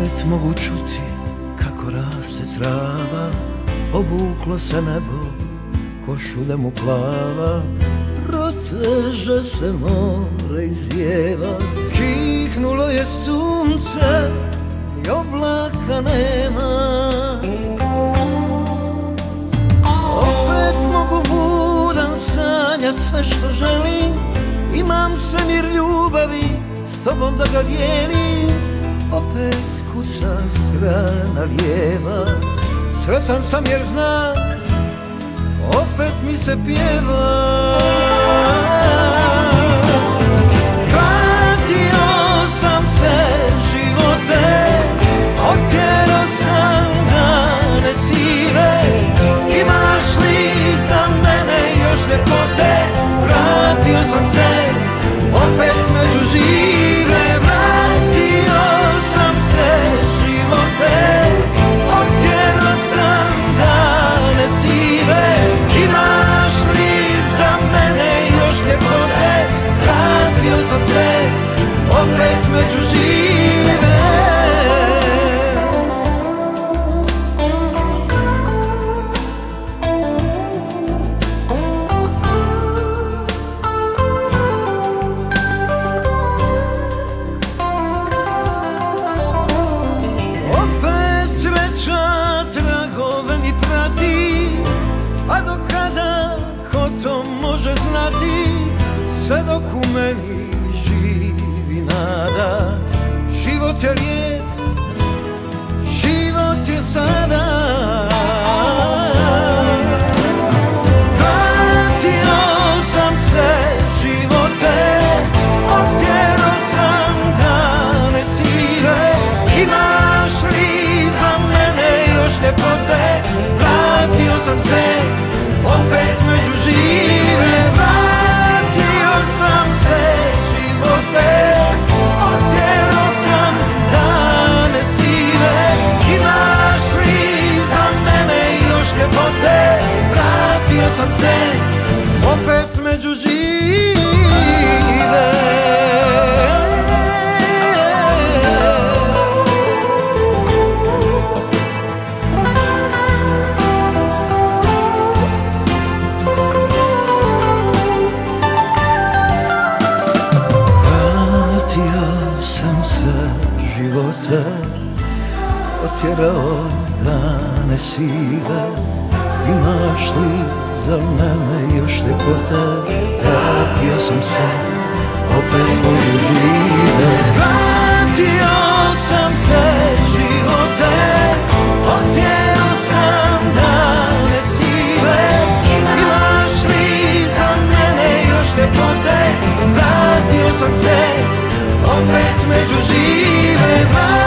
Opet mogu čuti kako raste trava, obuklo se nebo, košulja plava. Proteže se more i zjeva, kihnulo je sunce i oblaka nema. Opet mogu budan sanjat sve što želim, imam svemir ljubavi, s tobom da ga dijelim. Opet kuca strana lijeva, sretan sam jer znam, opet mi se pjeva. Vratio sam se živote, otjerao sam dane sive. Imaš li za mene još ljepote? Vratio sam se opet među žive. Vratio sam se živote, otjerao sam dane sive. Imaš li za mene još ljepote? Vratio sam se opet među žive. Opet sreća tragove mi prati, a do kada ko to može znati? Sve dok u meni živi nada. Život je lijep, život je sada. Vratio sam se živote, otjerao sam dane sive. Imaš li za mene još ljepote? Vratio sam se opet među žive. Vratio sam se živote, otjerao sam dane sive. Imaš li za mene još ljepote? Vratio sam se opet među žive. Živote, otjerao dane sive. Imaš li za mene još ljepote? Vratio sam se opet među žive. Vratio sam se živote, otjerao sam dane sive. Imaš li za mene još ljepote? Vratio sam se opet među žive.